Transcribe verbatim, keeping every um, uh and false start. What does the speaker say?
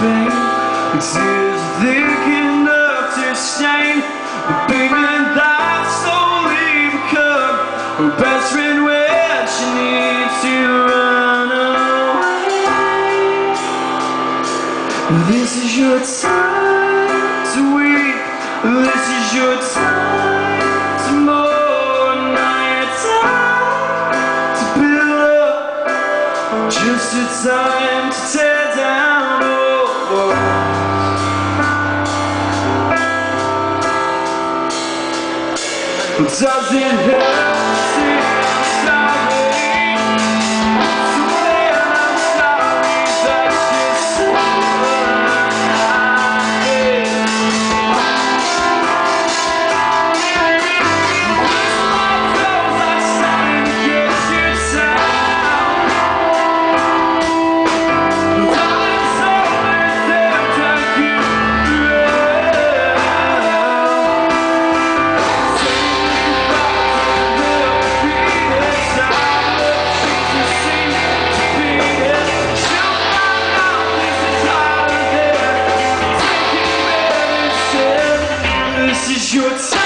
thing. It's easy thinking enough to stain the pigment that slowly become her best friend when she needs to run away. This is your time to weep. This is your time to mourn. Not your time to build up, just a time to tear down old walls. Does it hurt to see I'm sorry? So when I'm sorry, that's just what I did. My clothes are starting to get you down. Darling, so many things that you This is your time.